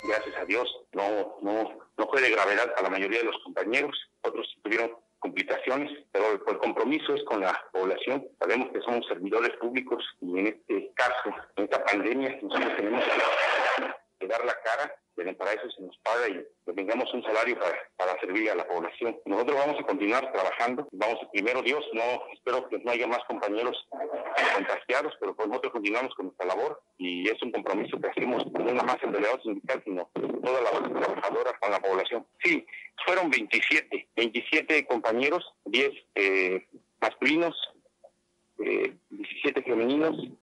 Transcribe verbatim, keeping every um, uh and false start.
gracias a Dios, no, no, no fue de gravedad a la mayoría de los compañeros, otros tuvieron complicaciones, pero el, el compromiso es con la población. Sabemos que somos servidores públicos y en este caso, en esta pandemia, nosotros tenemos que dar la cara, pero para eso se nos paga y que tengamos un salario para, para servir a la población. Nosotros vamos a continuar trabajando, vamos, primero Dios, no espero que no haya más compañeros contagiados, pero pues nosotros continuamos con nuestra labor y es un compromiso que hacemos no nada más el delegado sindical, sino toda la base trabajadora con la población. Sí, fueron veintisiete, veintisiete compañeros, diez eh, masculinos, eh, diecisiete femeninos